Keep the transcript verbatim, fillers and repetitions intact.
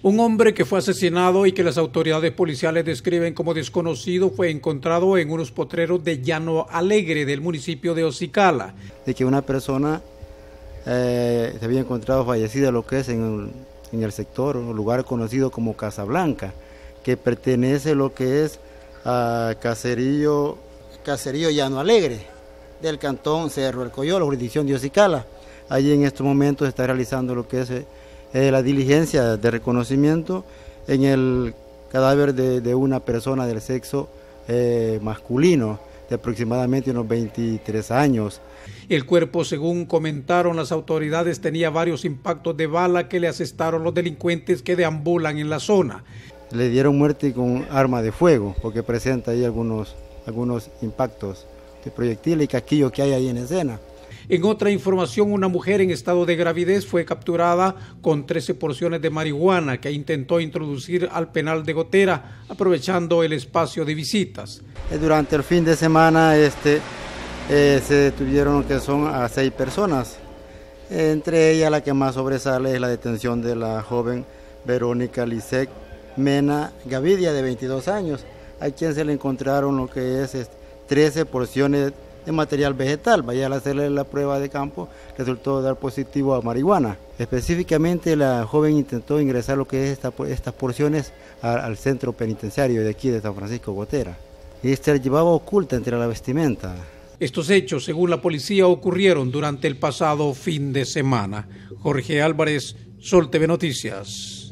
Un hombre que fue asesinado y que las autoridades policiales describen como desconocido fue encontrado en unos potreros de Llano Alegre del municipio de Ocicala. De que una persona eh, se había encontrado fallecida, lo que es en el, en el sector, un lugar conocido como Casablanca, que pertenece lo que es a Caserío, Caserío Llano Alegre, del cantón Cerro El Coyolo, jurisdicción de Ocicala. Allí en estos momentos se está realizando lo que es eh, la diligencia de reconocimiento en el cadáver de, de una persona del sexo eh, masculino, de aproximadamente unos veintitrés años. El cuerpo, según comentaron las autoridades, tenía varios impactos de bala que le asestaron los delincuentes que deambulan en la zona. Le dieron muerte con arma de fuego, porque presenta ahí algunos, algunos impactos de proyectiles y casquillos que hay ahí en escena. En otra información, una mujer en estado de gravidez fue capturada con trece porciones de marihuana que intentó introducir al penal de Gotera, aprovechando el espacio de visitas. Durante el fin de semana este, eh, se detuvieron que son a seis personas. Entre ellas la que más sobresale es la detención de la joven Verónica Lisek Mena Gavidia, de veintidós años, a quien se le encontraron lo que es este, trece porciones de material vegetal. Vaya a hacerle la prueba de campo, resultó dar positivo a marihuana. Específicamente la joven intentó ingresar lo que es esta, estas porciones a, al centro penitenciario de aquí de San Francisco Gotera. Y este la llevaba oculta entre la vestimenta. Estos hechos, según la policía, ocurrieron durante el pasado fin de semana. Jorge Álvarez, Sol T V Noticias.